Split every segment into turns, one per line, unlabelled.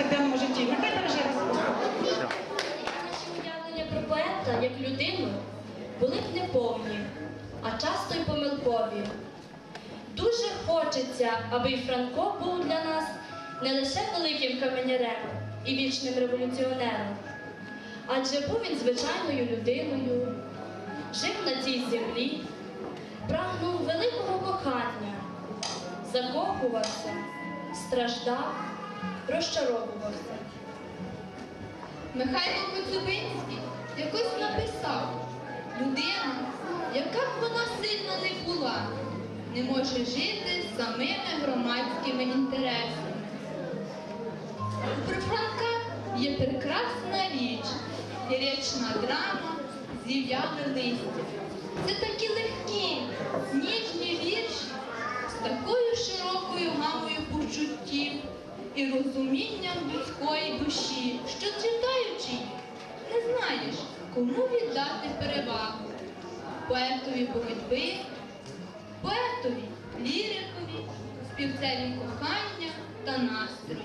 повсякденному житті. Нехай береже вас.
Наші уявлення про поета як людину були б неповні, а часто й помилкові. Дуже хочеться, аби й Франко був для нас не лише великим каменярем і вічним революціонером, адже був він звичайною людиною, жив на цій землі, прагнув великого кохання, закохувався, страждав, розчаровувався.
Михайло Коцюбинський якось написав: людина, яка б вона сильна не була, не може жити з самими громадськими інтересами. Про Франка є прекрасна річ, лірична драма «Зів'яле листя». Це такі легкі, ніжні вірші з такою широкою гамою почуттів і розумінням людської душі, що читаючи їх, не знаєш, кому віддати перевагу – поетові боротьби, поетові лірикові, співцеві кохання та настрою.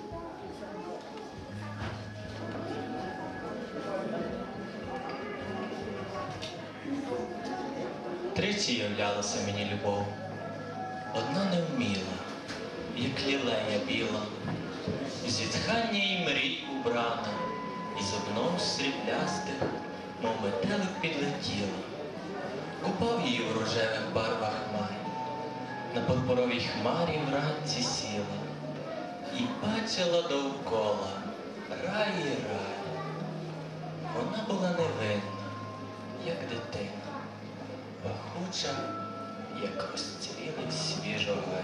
Тричі являлася мені любов, одна невміла, як лілея біла, і зітхання і мрій убрана, і з обнов сріблястих, мов метелик підлетіла. Купав її в рожевих барвах май, на пурпуровій хмарі вранці сіла, і бачила довкола рай і рай. Вона була невинна, як дитина, пахуча, як розцвілий свіжогай.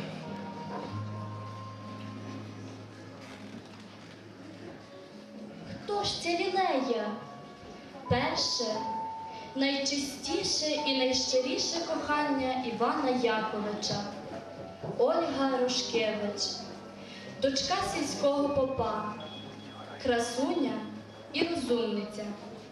Хто ж ця лілея? Перше, найчистіше і найщиріше кохання Івана Яковича, Ольга Рошкевич, дочка сільського попа, красуня і розумниця.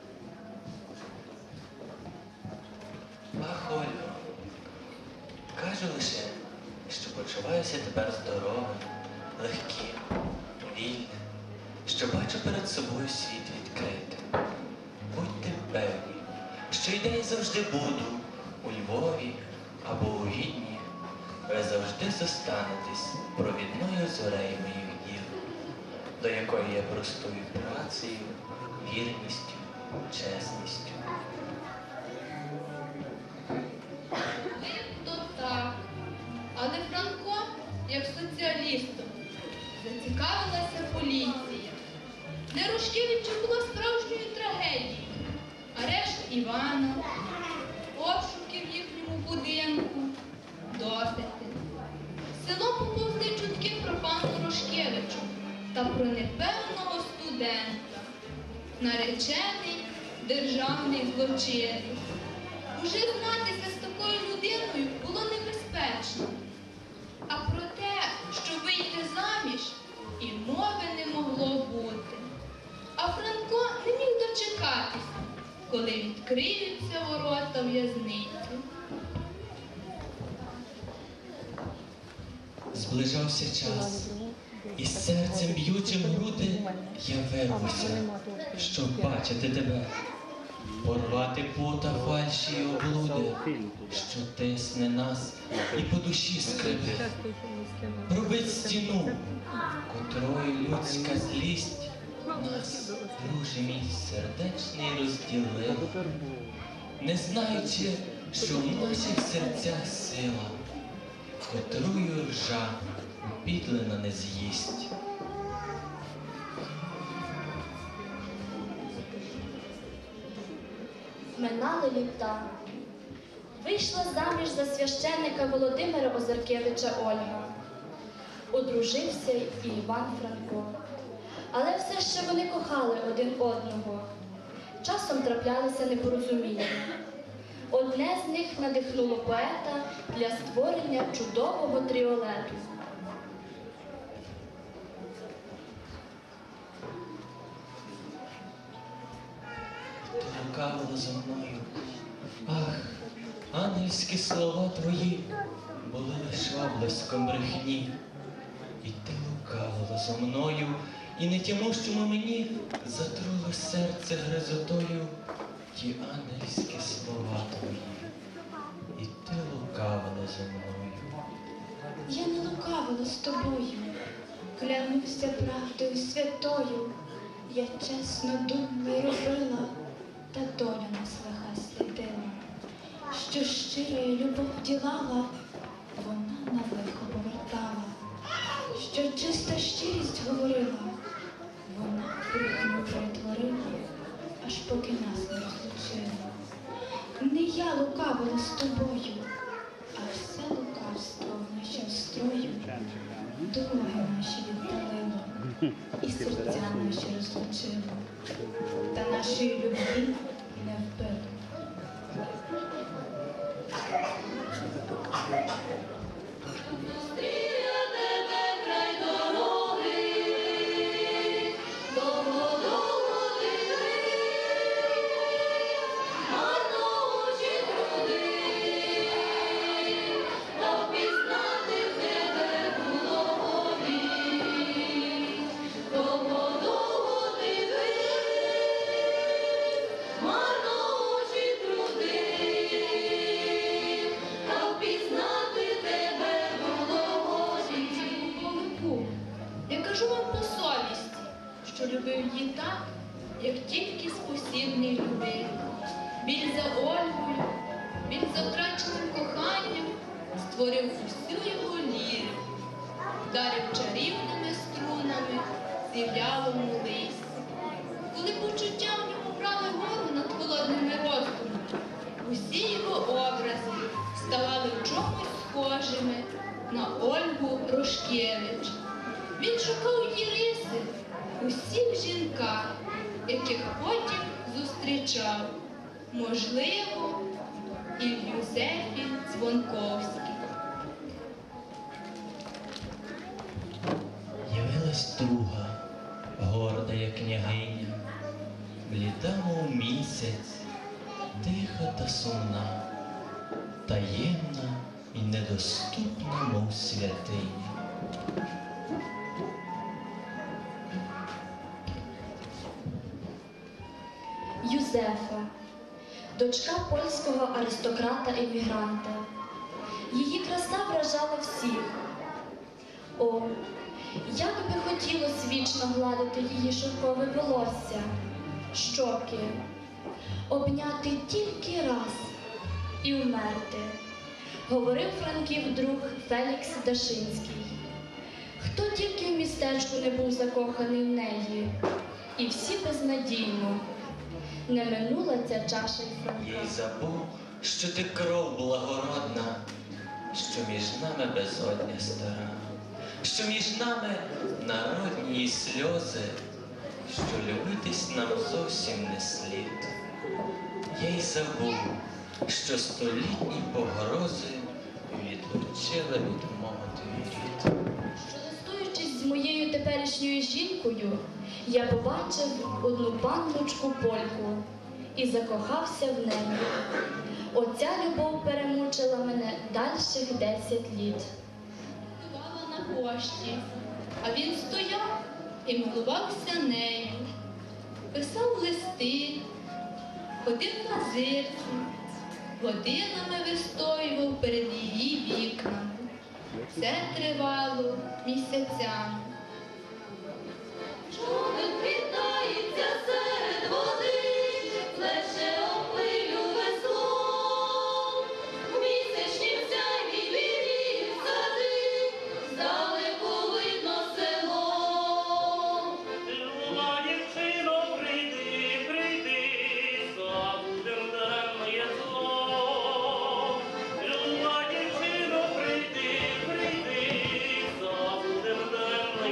Ах, Ольго, кажу лише, що почуваюся тепер здоровим, легким, вільним, що бачу перед собою світ відкритим. Будьте певні, що й де завжди буду, у Львові або у Відні, ви завжди зостанетесь провідною зорею моїх діл, до якої я простую працею, вірністю, чесністю.
То так. Але Франко, як соціалістом, зацікавилася поліція. Для Рушкевича була справжньою трагедією. Арешт Івана, обшуки в їхньому будинку, допити. Село поповзли чутки про пана Рушкевича та про непевного студента. Наречений державний злочинець. Уже знатися з такою людиною було небезпечно. А про те, що вийти заміж, і мови не могло бути. А Франко не міг дочекатися, коли відкриються ворота в'язниці.
Зближався час, і з серцем б'ючим груди я вирвався, щоб бачити тебе, порвати пута фальші й облуди, що тисне нас і по душі скрипе, робить стіну, котрою людська злість нас, друже мій сердечний, розділила, не знаючи, що в наших серцях сила, котрую ржа підлина не з'їсть.
Минали літа. Вийшла заміж за священника Володимира Озаркевича Ольга. Одружився і Іван Франко. Але все ще вони кохали один одного. Часом траплялися непорозуміння. Одне з них надихнуло поета для створення чудового тріолету.
Ти лукавила за мною. Ах, ангельські слова твої були лиш облиском брехні. І ти лукавила за мною, І не тямущому мені затрули серце гризотою ті ангельські слова твої. І ти лукавила зо мною.
Я не лукавила з тобою, клянуся правдою святою. Я чесно думала й робила, та доля нас лиха слідила. Що щира любов ділала, вона на лихо повертала. Що чиста щирість говорила, вона брехню перетворила, аж поки нас не розлучила. Не я лукавила з тобою, а все лукавство в нашім строю дороги наші віддалило і серця наші розлучило, та нашої любві не вбило.
Я кажу вам по совісті, що любив її так, як тільки спосібний любив. Біль за Ольгою, біль за втраченим коханням створив усю його ліру, вдарив чарівними струнами зів'ялому листі. Коли почуття в ньому брали гору над холодними роздумами, усі його образи ставали в чомусь схожими на Ольгу Рошкевич. Він шукав її риси у всіх жінках, яких потім зустрічав, можливо, і в Юзефі Цвонковській.
Явилась друга, горда, як княгиня, бліда, мов місяць, тиха та сумна, таємна і недоступна, мов святиня.
Юзефа, дочка польського аристократа-емігранта. Її краса вражала всіх. О, як би хотілося вічно гладити її шовкове волосся, щоки, обняти тільки раз і вмерти, говорив Франків друг Фелікс Дашинський. Хто тільки в містечку не був закоханий в неї, і всі безнадійно. Не минула ця чаша й Франка.
Я й забув, що ти кров благородна, що між нами безодня стара, що між нами народні сльози, що любитись нам зовсім не слід. Я й забув, що столітні погрози відлучили від мого твій рід.
Що листуючись з моєю теперішньою жінкою, я побачив одну панночку польку і закохався в неї. Оця любов перемучила мене дальших 10 літ.
Бувала на пошті, а він стояв і милувався нею. Писав листи, ходив на зирку, годинами вистоював перед її вікнами. Це тривало місяцями.
Човен хитається серед води, плече опилю веслом. В місячнім сяйві вірів сади, здалеку видно село.
Люба дівчино, прийди, прийди, забудем денне зло. Люба дівчино, прийди, прийди, забудем денне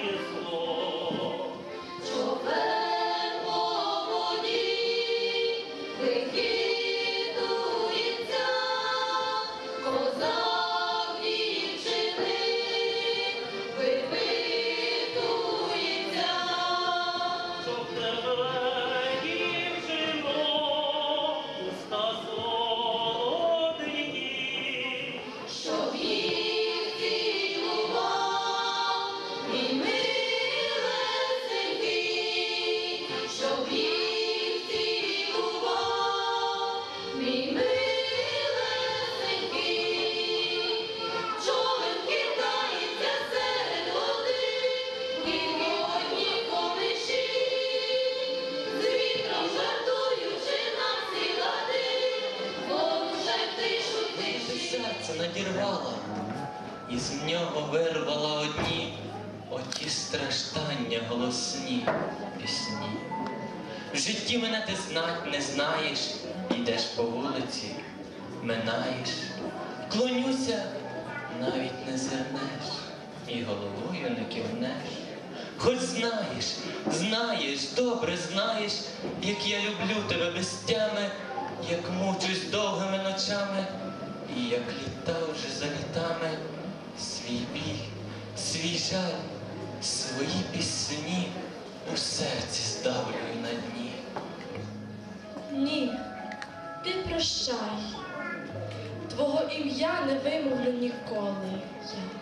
і з нього вирвала одні оті страждання голосні пісні. В житті мене ти знать не знаєш, йдеш по вулиці, минаєш, вклонюся, навіть не зирнеш, і головою не кивнеш. Хоч знаєш, добре знаєш, як я люблю тебе без тями, як мучусь довгими ночами, і як літа вже за літами, свій біль, свій жаль, свої пісні у серці здавлюю на дні.
Ні, ти прощай, твого ім'я не вимовлю ніколи я.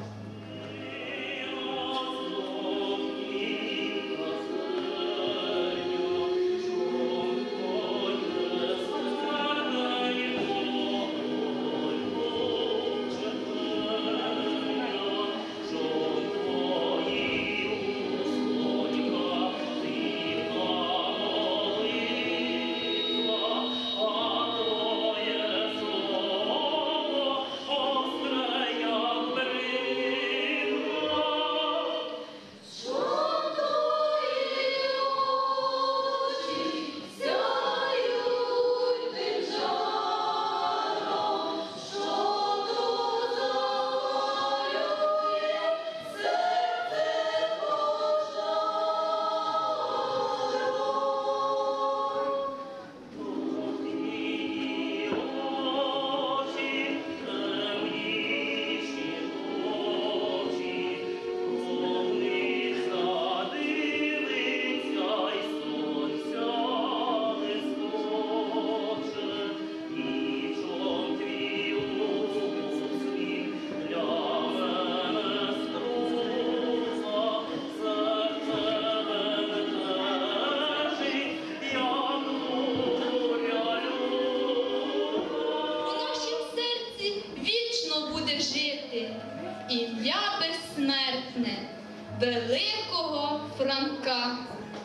Ім'я безсмертне великого Франка.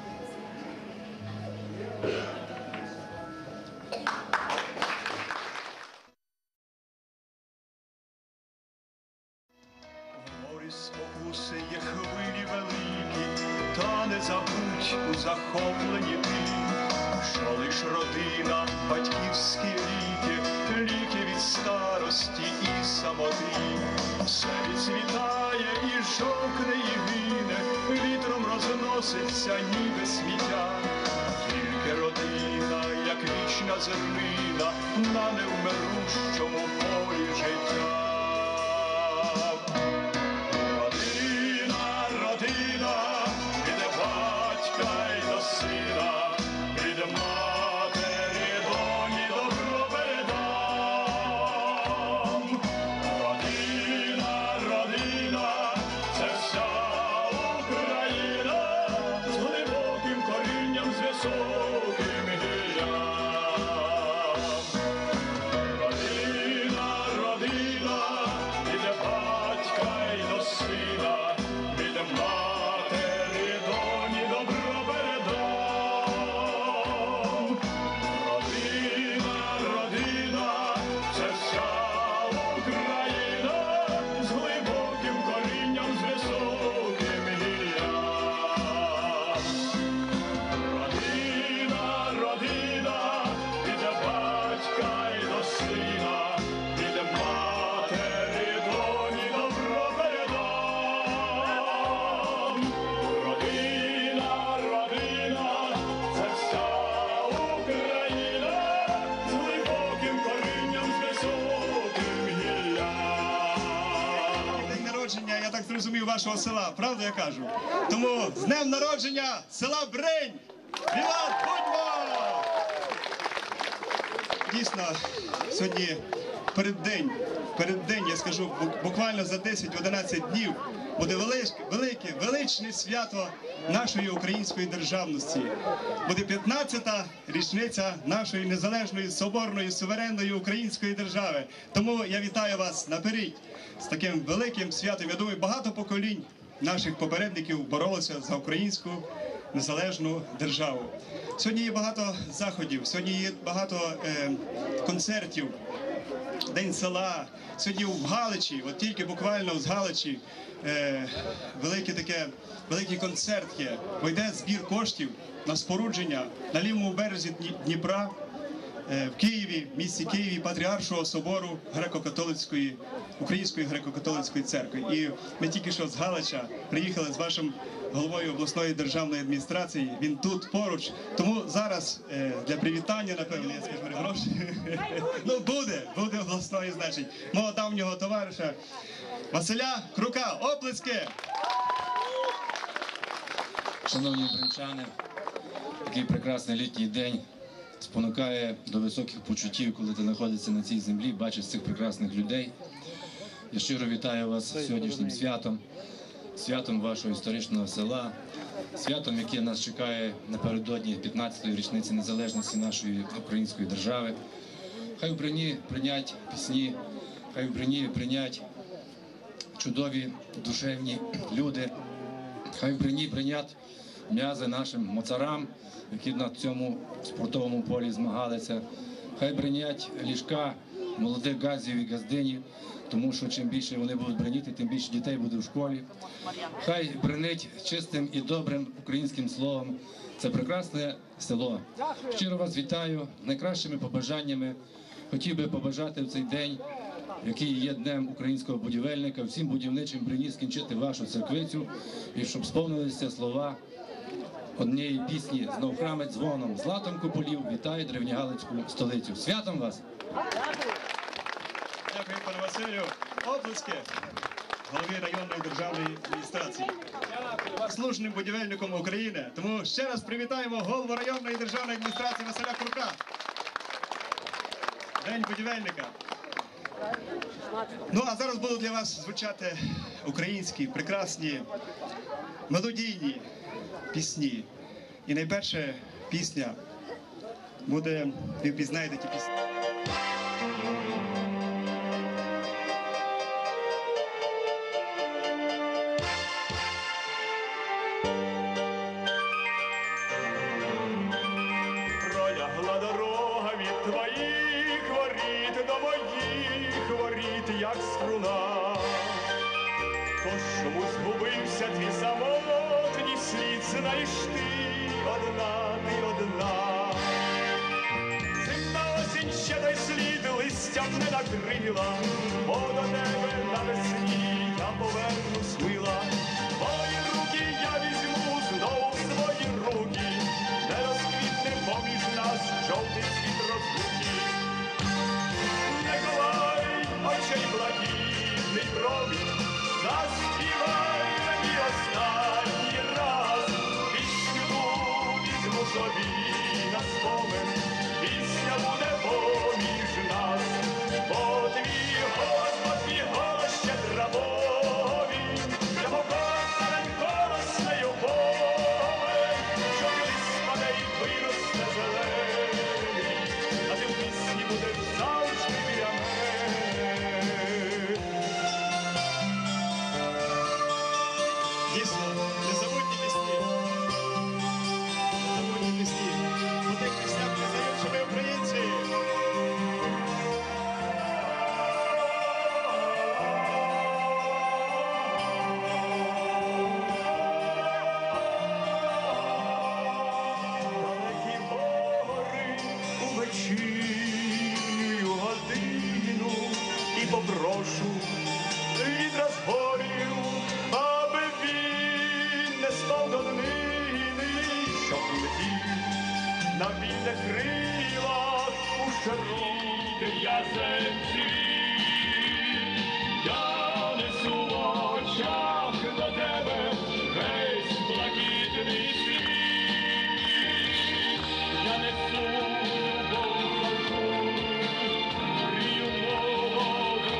В морі спокуси є хвилі великі, та не забудь у захопленні ти, що лиш родина, батьківські ліки від старості і самоти. Все відцвітає і жовкне, і гине, вітром розноситься, ніби сміття. Тільки родина, як вічна зернина, на невмирущому полі життя. Родина, родина, від батька й до сина, від матері доні добро передам. Родина, родина, це вся Україна, з глибоким корінням, з високим гіллям. Родина, родина, від батька й до сина, від матері доні добро передам. Родина, родина, це вся Україна, з глибоким корінням, з високим гіллям. Родина, родина, від батька й до сина, від матері доні добро передам. Родина, родина, це вся Україна, з глибоким корінням, з високим гіллям.
День народження, я так зрозумів, вашого села, правда я кажу? Тому з днем народження села Бринь! Віват, будьмо! Дійсно, сьогодні переддень, я скажу, буквально за 10-11 днів буде велике, величне свято нашої української державності. Буде 15-та річниця нашої незалежної, соборної, суверенної української держави. Тому я вітаю вас наперед з таким великим святом. Я думаю, багато поколінь наших попередників боролися за українську незалежну державу. Сьогодні є багато заходів, сьогодні є багато концертів, День села. Сьогодні в Галичі, от тільки буквально з Галичі, великий концерт є. Бо йде збір коштів на спорудження на лівому березі Дніпра, в Києві, в місті Києві, Патріаршого собору греко-католицької, Української греко-католицької церкви. І ми тільки що з Галича приїхали з вашим головою обласної державної адміністрації. Він тут поруч. Тому зараз для привітання, напевно, я скажу гроші. Ну, буде обласної, значить, мого давнього товариша Василя Крука. Оплески!
Шановні українчани, такий прекрасний літній день спонукає до високих почуттів, коли ти знаходишся на цій землі, бачиш цих прекрасних людей. Я щиро вітаю вас з сьогоднішнім святом, святом вашого історичного села, святом, яке нас чекає напередодні 15-ї річниці незалежності нашої української держави. Хай в броні прийнять пісні, хай в броні прийнять чудові душевні люди, хай в броні прийнять м'язи нашим моцарам, які на цьому спортовому полі змагалися. Хай бринять ліжка молодих газів і газдинів, тому що чим більше вони будуть бриніти, тим більше дітей буде в школі. Хай бринить чистим і добрим українським словом це прекрасне село. Щиро вас вітаю, найкращими побажаннями. Хотів би побажати в цей день, який є днем українського будівельника, всім будівничим брині скінчити вашу церквицю і щоб сповнилися слова однієї пісні «Знов храмить дзвоном, златом куполів вітає древньогалицьку столицю». Святом вас!
Дякую, пане Василю. Оплески голові районної державної адміністрації. Служним будівельником України. Тому ще раз привітаємо голову районної державної адміністрації Василя Крука. День будівельника. Ну, а зараз будуть для вас звучати українські, прекрасні, мелодійні пісні. І найперша пісня буде, ви впізнаєте ті пісні.
Пролягла дорога від твоїх воріт до моїх воріт, як струна. Тож чому згубився твій самотній слід, знаєш ти одна, ти одна. Зимна осінь ще той слід листям не накрила, бо до тебе навесні я повернусь мила. Твої руки я візьму знову в свої руки, не розквітне поміж нас жовтий світ розлуки. Миколай, очей блакитний промінь, заспівай мені останній раз. Пісню візьму собі на спомин, пісня буде поміж нас. Бо твій голос ще травовий, я покоханий голос на любові, що колись спаде і виросте зелений, а ти в пісні будеш завжди біля мене.
Дійсно, незабутні пісні. Незабутні пісні. У тих піснях ми знаємо, що ми українці.
Далекі гори у вечірню годину і попрошу вітра з горів, аби він не спав до днини, щоб летів на вільних крилах у широких язенці. Я несу в очах до тебе весь блакитний світ. Я несу волну, мрію молоду,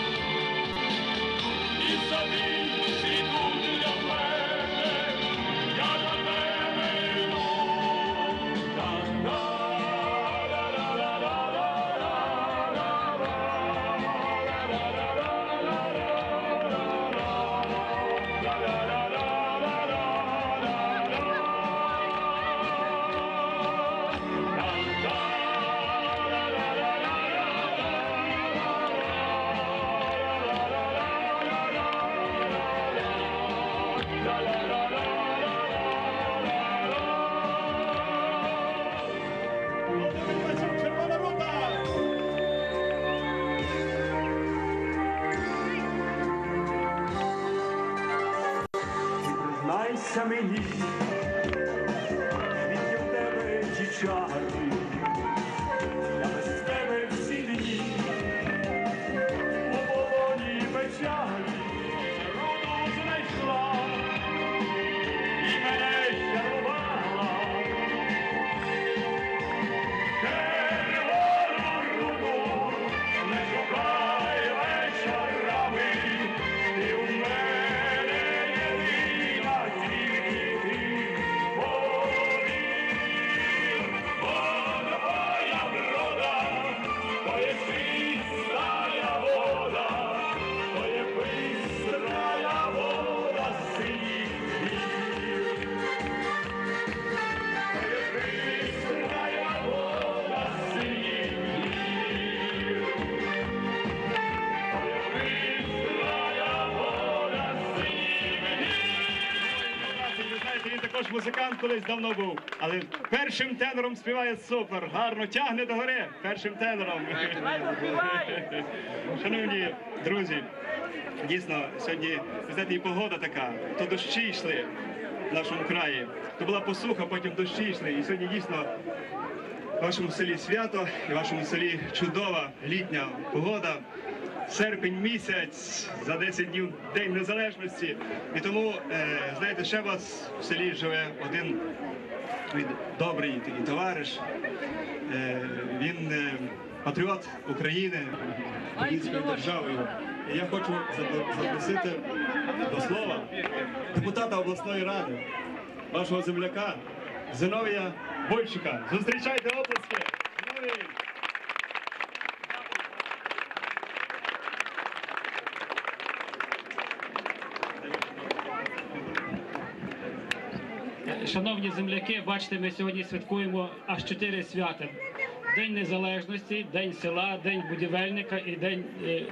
і собі світу для мене, я до тебе йду. Та-да-да-да-да-да-да-да-да. здавалося мені, відні в тебе ті чари, я без тебе всі дні, у полоні печалі, руду знайшла, і мене щарувала. Червону руду не шукай вечорами, ти у мене єдина, тільки ти повір. Вода моя врода, то є чистая вода, то є бистрая вода синіх гір. То є бистрая вода синіх гір. То є бистрая вода синіх гір. Ви знаєте, він також музикант колись давно був, але першим тенором співає супер, гарно тягне до гори, першим тенором. Шановні друзі, дійсно, сьогодні, ви знаєте, і погода така, то дощі йшли в нашому краї, то була посуха, потім дощі йшли, і сьогодні дійсно в вашому селі свято, і в вашому селі чудова літня погода. Серпень місяць, за 10 днів День Незалежності. І тому, знаєте, ще у вас в селі живе один добрий такий товариш. Він патріот України, української держави. І я хочу запросити до слова депутата обласної ради, вашого земляка Зиновія Бойчука. Зустрічайте оплески! Зиновій!
Шановні земляки, бачите, ми сьогодні святкуємо аж 4 свята. День Незалежності, День села, День будівельника і День...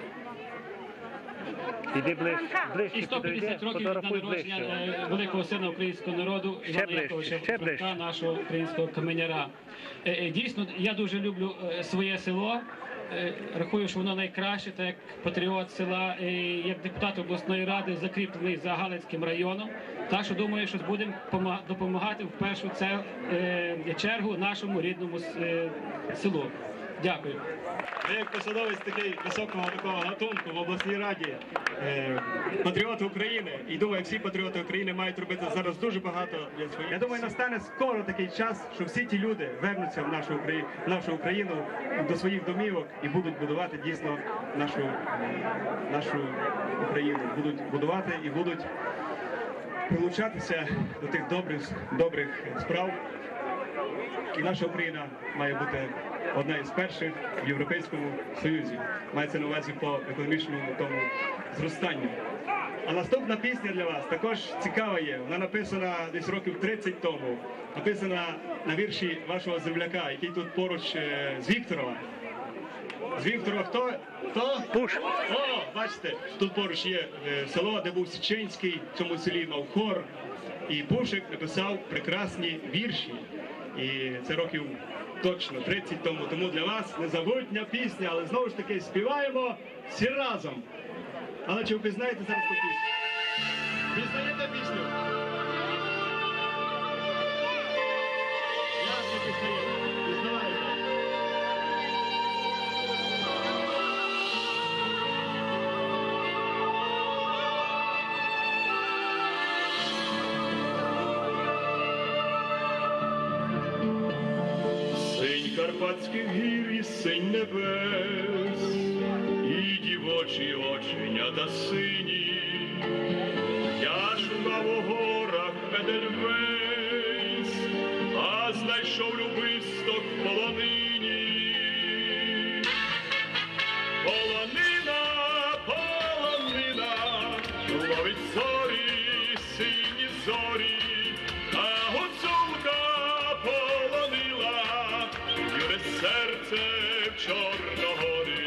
І 150 років від народження великого сина українського народу Івана Яковлевича Франка, нашого українського каменяра. Дійсно, я дуже люблю своє село. Рахую, що воно найкраще, так як патріот села, як депутат обласної ради, закріплений за Галицьким районом. Так що думаю, що будемо допомагати в першу чергу нашому рідному селу. Дякую.
Ви як посадовець такий високого такого гатунку в обласній раді, патріот України, і думаю, всі патріоти України мають робити зараз дуже багато для своїх. Я думаю, настане скоро такий час, що всі ті люди вернуться в нашу Україну, до своїх домівок і будуть будувати дійсно нашу Україну. Будуть будувати і будуть прилучатися до тих добрих справ. І наша Україна має бути одна із перших в Європейському Союзі. Мається на увазі по економічному тому зростанню. А наступна пісня для вас також цікава є. Вона написана десь років 30 тому. Написана на вірші вашого земляка, який тут поруч з Вікторова. З Вікторова хто? Пуш. О, бачите, тут поруч є село, де був Січинський, в цьому селі мав хор. І Пушик написав прекрасні вірші. І це років точно 30 тому. Тому для вас незабутня пісня, але знову ж таки співаємо всі разом. Але чи ви пізнаєте зараз ту пісню? Пізнаєте пісню? Ясно пізнаєте. Пізнавайте. Синь Карпатських гір і синь небес, і дівочі оченята сині. Я шукав у горах Едельвейс, а знайшов любисток в полонині. Полонина, полонина, ловить зорі, сині зорі, а гуцулка полонила юре серце в Чорногорі.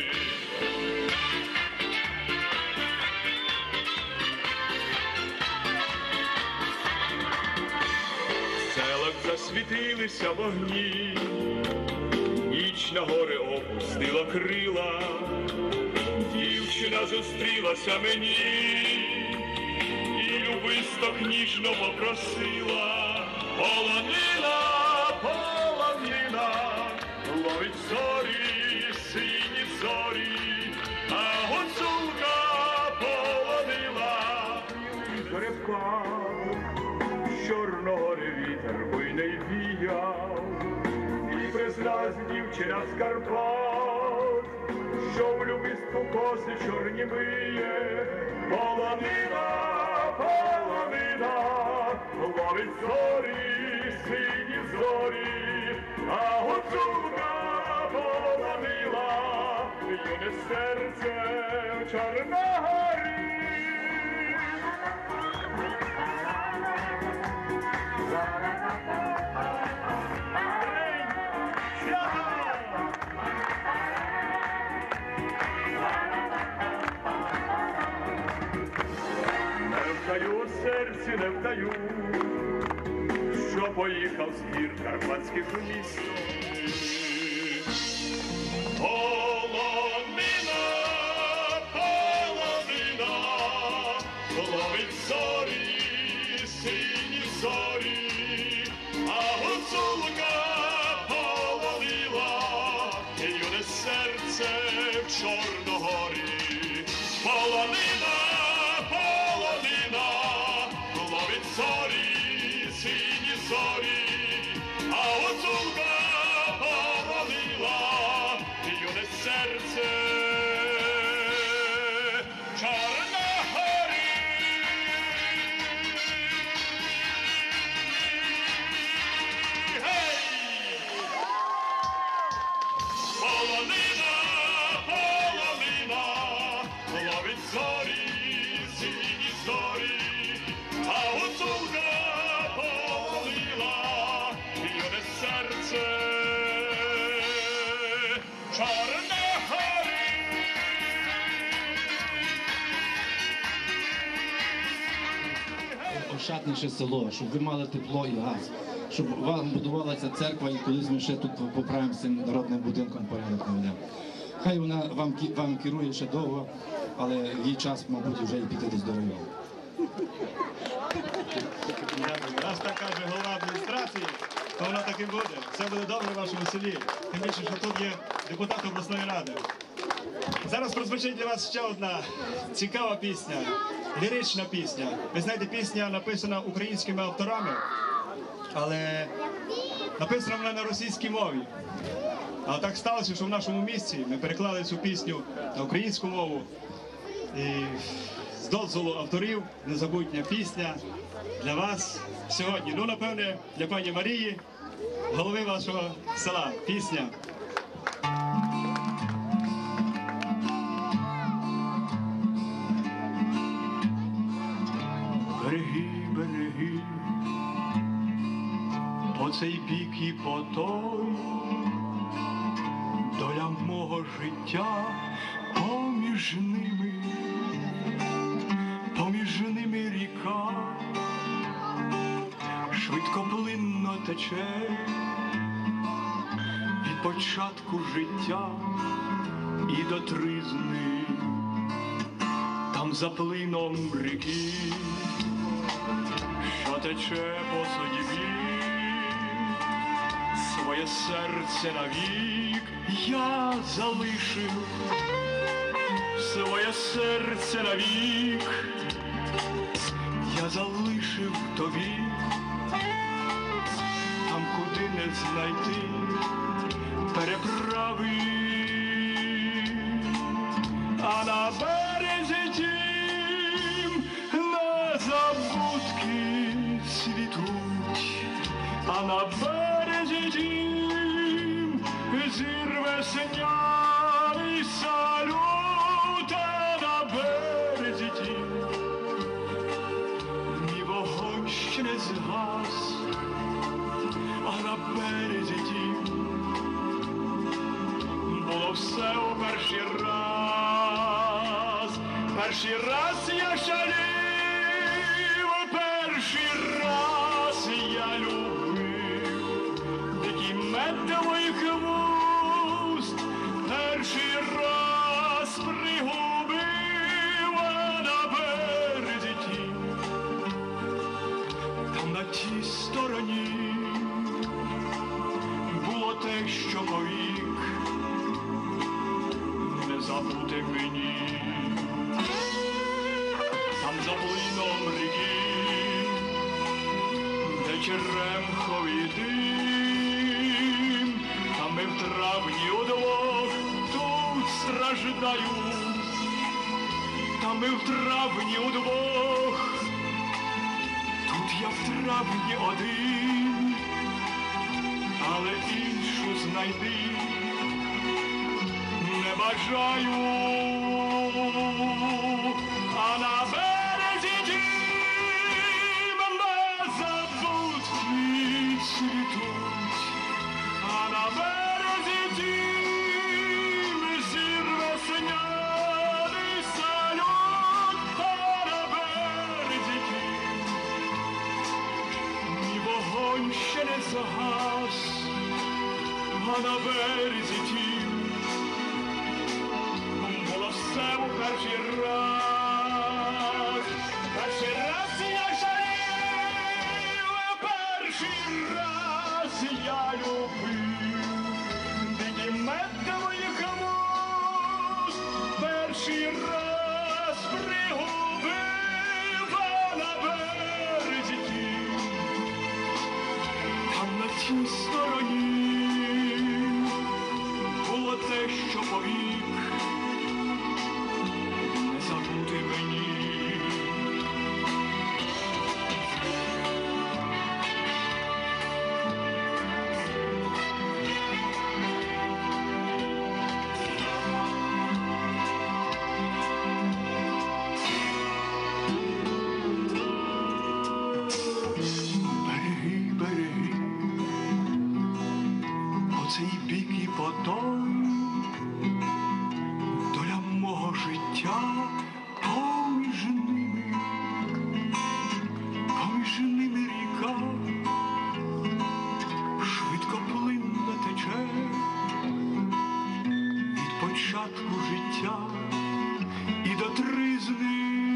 В селах засвітилися вогні, ніч на гори опустила крила, дівчина зустрілася мені, і листок ніжно попросила. Полонина, полонина, ловить зорі, сині зорі, а гуцулка полонила. Гребка, з Чорного вітер буйний віяв, і признась дівчина з Карпат, що в любистку коси чорні миє. Полонина, полонина, ловить зорі, сині зорі, а гуцулка полонила юне серце в Чорногорі. Не втаю у серці, не втаю, що поїхав з гір карпатських у місто. Полонина, полонина, ловить зорі, сині зорі, а гуцулка полонила юне серце в Чорногорі. Полонина, полонина, ловить зорі, сині зорі, а гуцулка полонила юне серце в Чорногорі. Гей! Полонина, полонина, ловить зорі, сині зорі, а гуцулка полонила юне серце в Чорногорі.
Ощадніше село, щоб ви мали тепло і газ, щоб вам будувалася церква, і колись ми ще тут поправимо з цим народним будинком порядок наведемо. Хай вона вам керує ще довго, але їй час, мабуть, вже і піти десь до району.
Раз так каже голова адміністрації, то воно так і буде. Все буде добре в вашому селі. Тим більше, що тут є депутат обласної ради. Зараз прозвучить для вас ще одна цікава пісня, лірична пісня. Ви знаєте, пісня написана українськими авторами, але написана вона на російській мові. А так сталося, що в нашому місті ми переклали цю пісню на українську мову. І з дозволу авторів незабутня пісня для вас сьогодні. Ну, напевне, для пані Марії, голови вашого села. Пісня.
Береги, береги, по цей бік і по той, доля мого життя поміж ними ріка, швидкоплинно тече від початку життя і до тризни, там за плином ріки, що тече по судьбі, своє серце навік я залишив, своє серце навік я залишив тобі, там, куди не знайти переправи, а на березі тім незабудки світуть, а на березі тім зірве синяний салют, а на березі тім мій вогонь ще не згас, а на березі тім було все у перший раз я шалів, перший раз я любив, такий мед до моїх вуст, перший раз пригубив, а на березі тім забути мені. Там за плином ріки, де черемховий дим, там ми в травні удвох тут страждають, там ми в травні удвох, тут я в травні один, але іншу знайти не бажаю, а на березі дім незабутні цвітуть, а на березі дім зірве синяний салют, а на березі дім ні вогонь ще не загас, а на березі дім було все у перший раз. Перший раз я жалів, перший раз я любив, дикі медових муз, перший раз пригубив, а на березі тім, там на тій стороні було те, що повік не забути мені. Береги, береги, оцей бік і потом, доля мого життя поміж ними ріка, швидко плинно тече від початку життя і до тризни.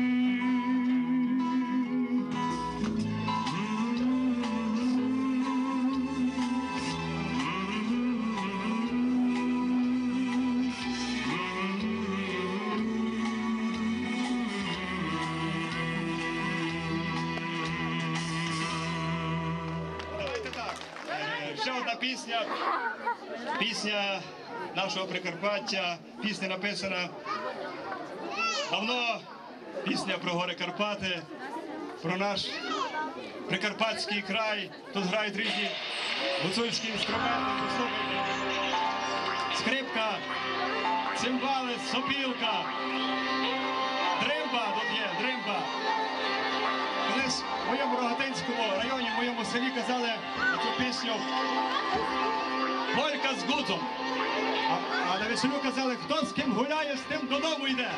Давайте так. Ще одна пісня. Пісня нашого Прикарпаття. Пісня написана давно. Пісня про гори Карпати, про наш Прикарпатський край. Тут грають різні гуцульські інструменти. Послухайте. Скрипка, цимбали, сопілка, дримба, тут є, дримба. Колись в моєму Рогатинському районі, в моєму селі казали на цю пісню «Полька з гудзом». А на веселю казали, хто з ким гуляє, з тим додому йде.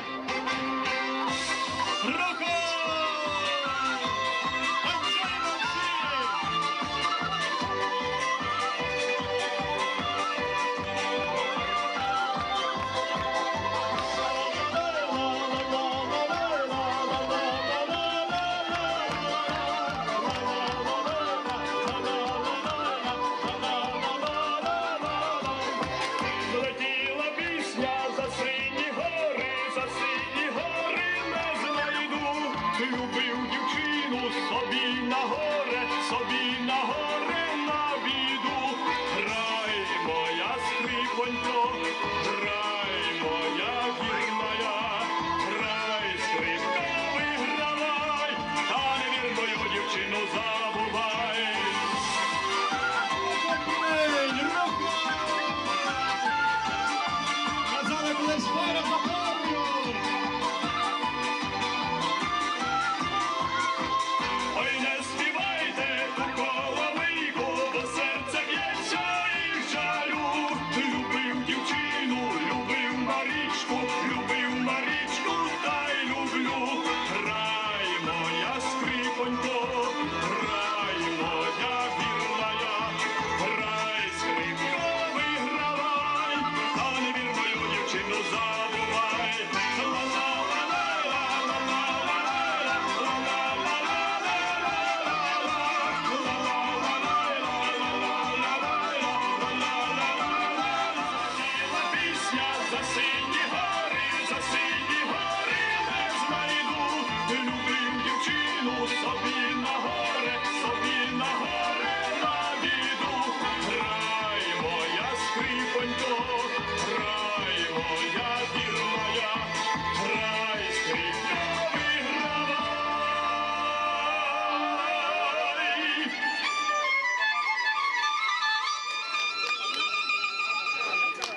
Руку! Танцюємо всі!
Злетіла пісня за сині гори, не знайду.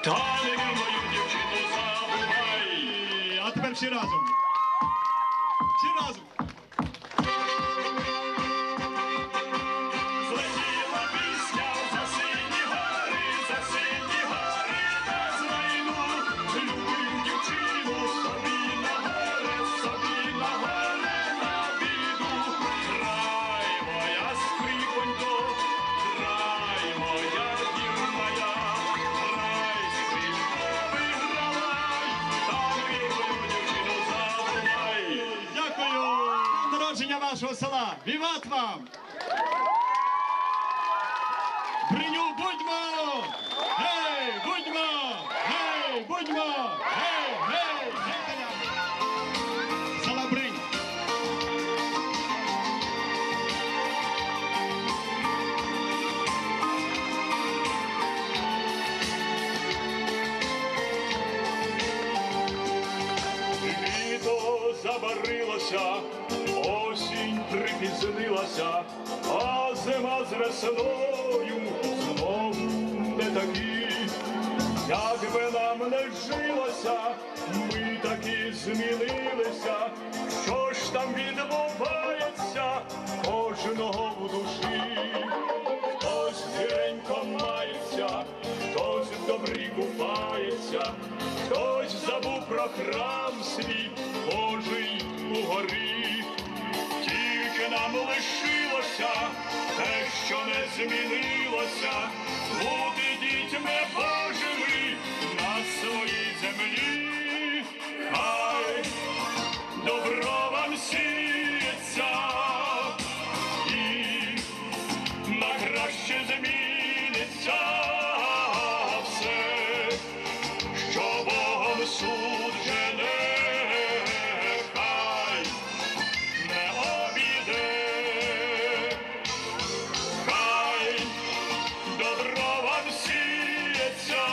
та невірною дівчину забувай.
А тепер всі разом. Всі разом.
Злетіла пісня за сині гори, без війну. Любив дівчину собі на горе, на біду. Край моя скрипонько, край моя вірная, край скрипко вигравай, та невірною дівчину забувай.
Дякую! Народження вашого села! Віват вам! Бриню, будьмо! Гей, будьмо! Гей, будьмо! Гей, гей! Жителя! Села Бринь!
Літо забарилося, осінь припізнилася, а зима з весною знову не такі. Як би нам не жилося, ми таки змінилися. Що ж там відбувається кожного в душі? Хтось зіренько мається, хтось в добрі купається, хтось забув про храм свій Божий угорі. Тільки нам лишилося те, що не змінилося, бути дітьми Божими на своїй землі. Хай добро вам сіється і на краще зміниться все, що Богом суджене, хай не обійде. Хай добро вам сіється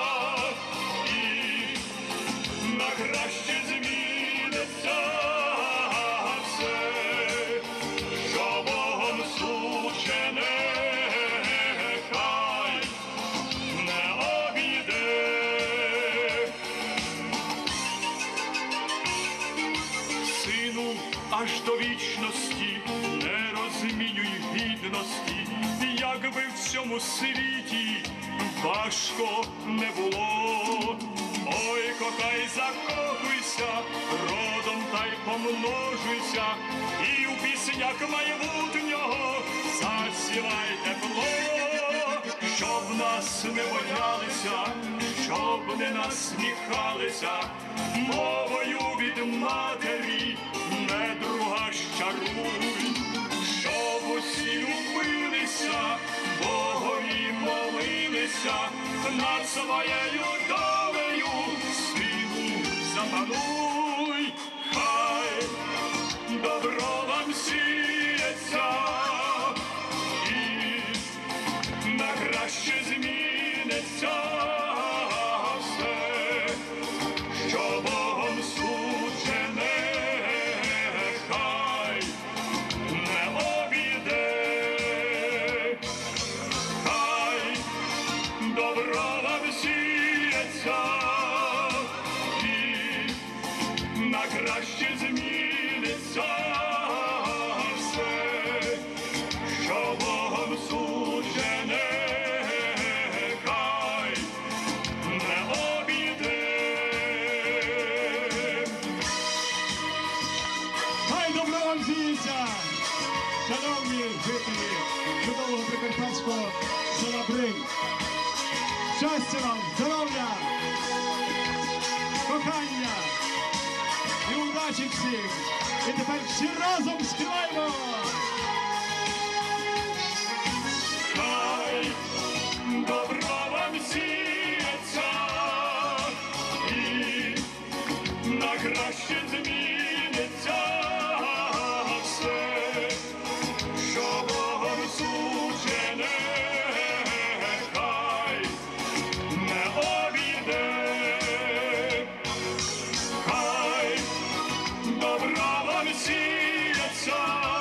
і на краще зміниться все, що Богом суджене, хай не обійде. Сину, аж до вічності не розмінюй гідності, якби в цьому світі важко не було. Ой, кохай, закохуйся, родом та й помножуйся, і у піснях майбутнього засівай тепло, щоб нас не боялися, щоб не насміхалися, мовою від матері недруга щаруй, щоб усі любилися, Богові молилися, над своєю долею силу запануй. Хай добро вам сіється і на краще зміниться все, що Богом суджене, хай не обійде. Хай добро вам сіється і на краще зміниться все, що Богом суджене, хай не обійде.
Хай добро вам зіється! Шановні жителі чудового прикарпатського села Бринь! Щастя вам, здоров'я, кохання і удачі всім! І тепер всі разом співаємо!
Хай добро вам сіється і на краще зміниться все, що Богом суджене, хай не обійде. Хай добро вам сіється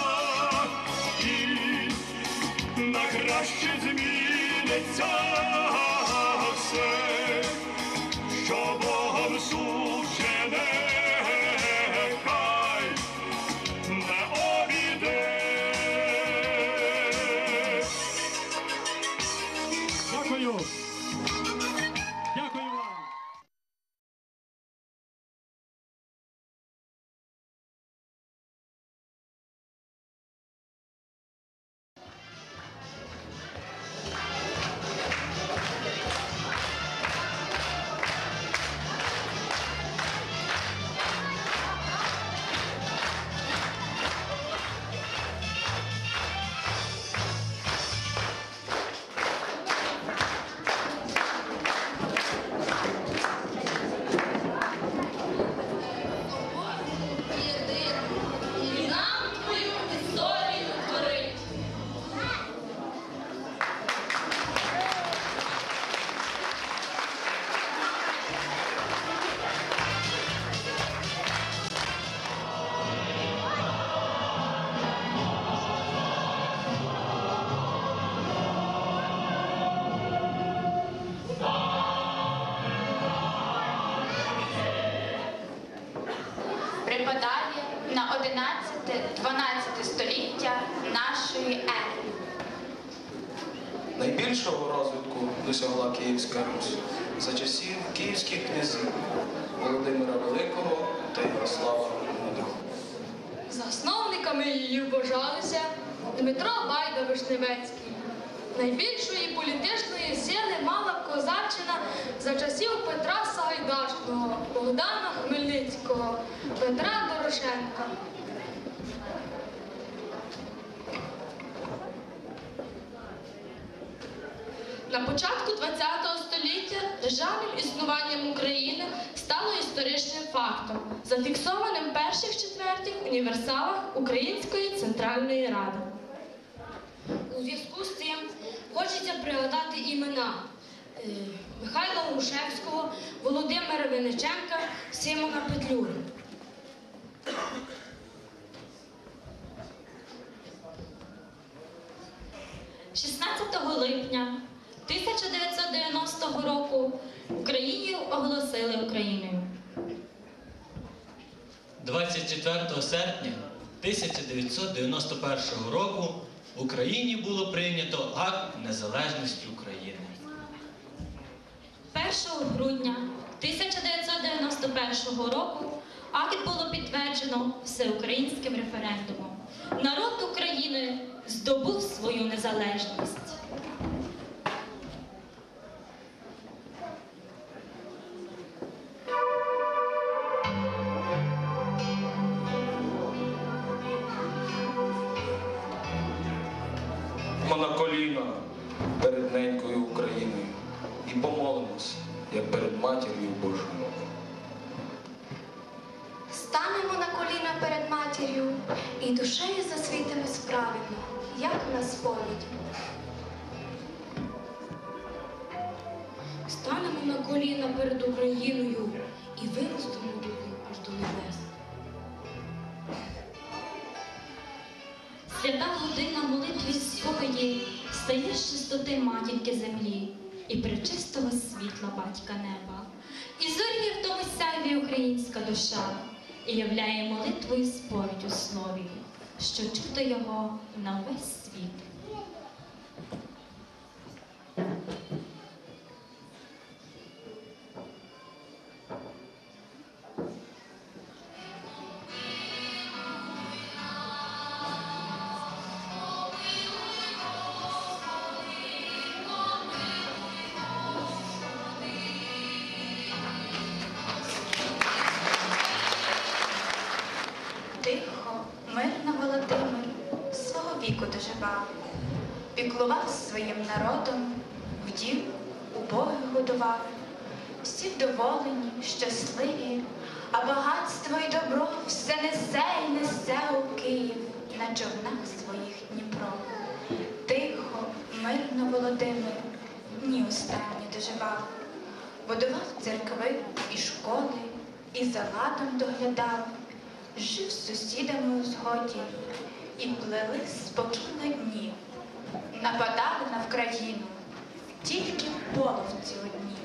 і на краще зміниться все,
Дякую. Дякую вам.
І нам твою історію творить.
Припадає на 11-12 століття нашої ери.
Найбільшого розвитку досягла Київська Русь за часів київських князів Володимира Великого та Ярослава Мудрого.
Засновниками її вважалися Дмитро Байда-Вишневецький. Найбільшої політичної сили мала козаччина за часів Петра Сагайдачного, Богдана Хмельницького, Петра Дорошенка. На початку ХХ століття державним існуванням України стало історичним фактом, зафіксованим в перших четвертих універсалах Української Центральної Ради. У зв'язку з цим хочеться пригадати імена Михайла Грушевського, Володимира Винниченка, Симона Петлюри.
– 16 липня 1990 року Україну оголосили Україною.
24 серпня 1991 року в Україні було прийнято акт незалежності України.
1 грудня 1991 року акт було підтверджено всеукраїнським референдумом. Народ України здобув свою незалежність.
Ми на коліна перед ненькою Україною і помолимось, як перед Матір'ю Божою.
Станемо на коліна перед матір'ю і душею засвітимо справедно, як на сповіді.
Станемо на коліна перед Україною і виростемо духом аж до небес.
Свята година молитви сповіді стає з чистоти матінки землі і пречистого світла батька неба. І зорює в тому сяйві українська душа і являє молитвою сповідь у слові, що чути його на весь світ.
Тихо, мирно Володимир свого віку доживав, піклував своїм народом, вдів, убогих годував. Всі вдоволені, щасливі, а багатство й добро все несе й несе у Київ на човнах своїх Дніпро. Тихо, мирно Володимир дні останні доживав, будував церкви і школи, і за ладом доглядав. Жив з сусідами у згоді і плели спокійно дні. Нападали на Вкраїну, тільки половці одні.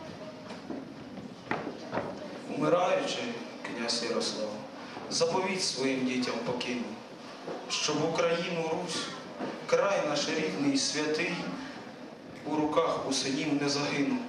Умираючи, князь Ярослав, заповідь своїм дітям покинув, щоб Україну, Русь, край наш рідний і святий, у руках у синів не загинув.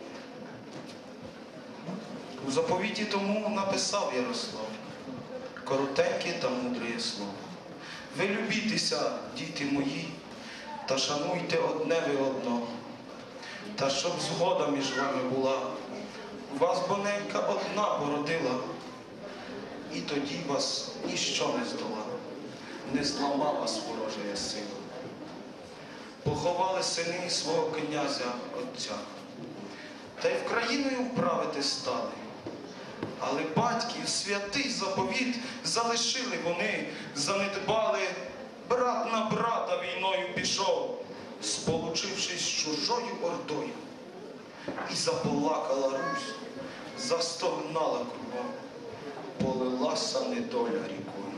У заповіті тому написав Ярослав коротеньке та мудре слово. Ви любітеся, діти мої, та шануйте одне ви одного. Та щоб згода між вами була, вас боненька одна породила, і тоді вас ніщо не здолало, не зламала вас ворожа сила. Поховали сини свого князя отця, та й в країною вправити стали. Але батьків святий заповіт залишили вони, занедбали, брат на брата війною пішов, сполучившись з чужою ордою. І заплакала Русь, застогнала кругом, полилася недоля рікою.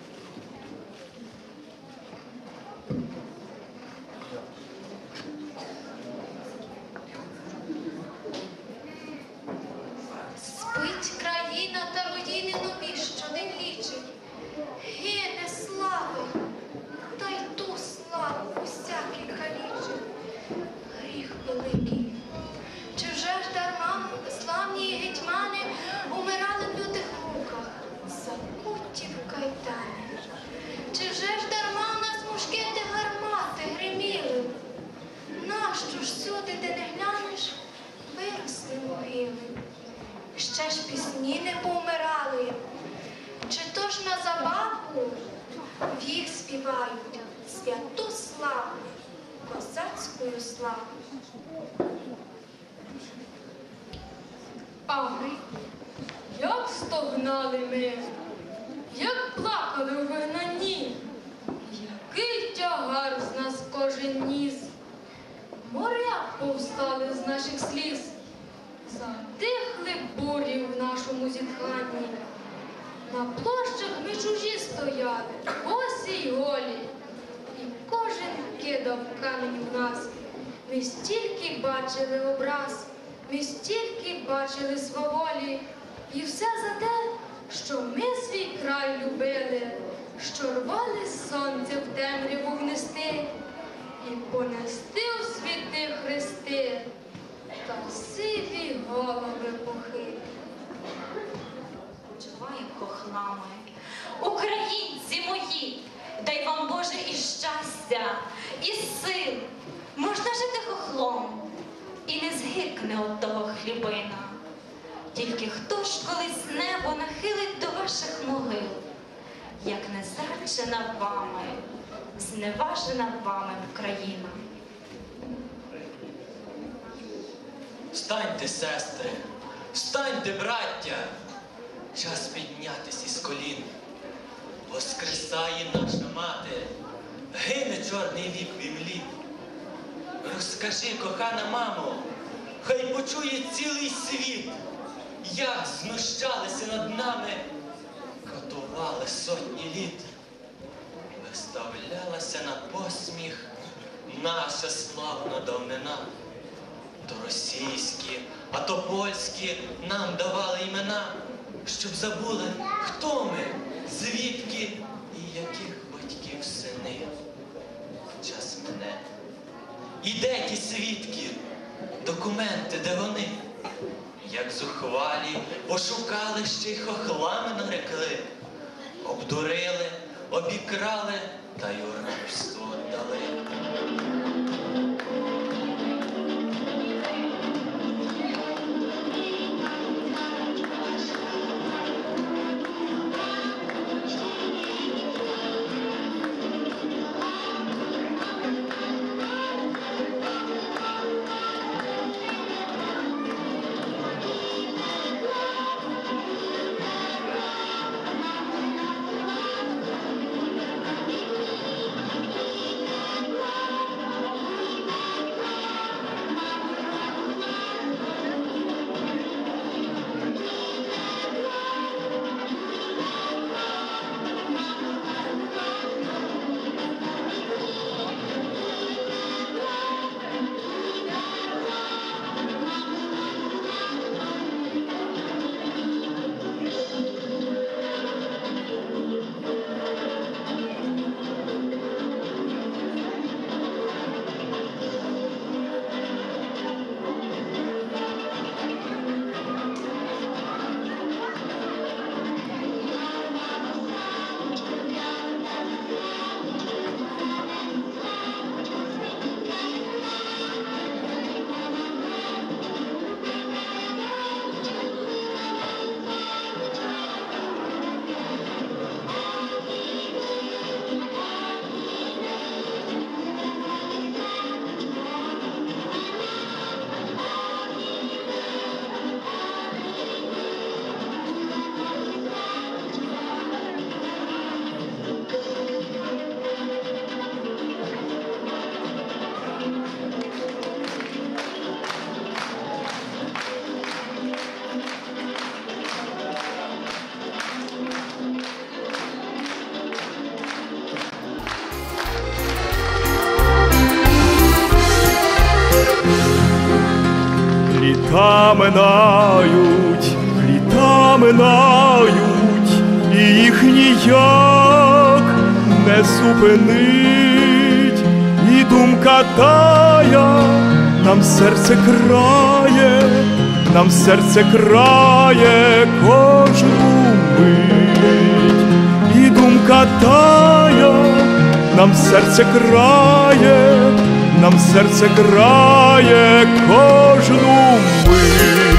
Спить країна та руїни нові, що не лічить. Гине слава, та й ту славу усякий калічить. Гріх великий. Чи вже ж дарма славні гетьмани умирали в лютих муках, закуті в кайдані? Чи вже ж дарма в нас мушкети гармати гриміли? Нащо ж сюди, де не глянеш, виросли могили? Ще ж пісні не повмирали, чи то ж на забаву в їх співають святу славу, козацькою славу.
Ага, як стогнали ми, як плакали у вигнанні, який тягар з нас кожен ніс, моря повстали з наших сліз, затихли бурі в нашому зітханні. На площах ми чужі стояли, босі й голі, і кожен кидав камінь в нас. Ми стільки бачили образ, ми стільки бачили сваволі, і все за те, що ми свій край любили, що рвали сонце в темряву внести і понести у світи хрести та сиві голови похилі.
Почуваємо хохлами. Українці мої, дай вам Боже і щастя, і сил. Можна жити хохлом, і не згикне от того хлібина. Тільки хто ж колись небо нахилить до ваших могил, як не зраджена вами, зневажена вами Україна.
Встаньте, сестри, встаньте, браття, час піднятись із колін. Воскресає наша мати, гине чорний вік в імлі. Розкажи, кохана мамо, хай почує цілий світ, як знущалися над нами, катували сотні літ. Виставлялася на посміх наша славна давнина. То російські, а то польські нам давали імена, щоб забули, хто ми, звідки і яких батьків сини. Час мене. І де ті свідки, документи, де вони? Як зухвалі пошукали, ще й хохлами нарекли, обдурили, обікрали та й у рабство дали.
літа минають, і їх ніяк не зупинить, і думка тая нам серце крає кожну мить, і думка тая нам серце крає кожну мить.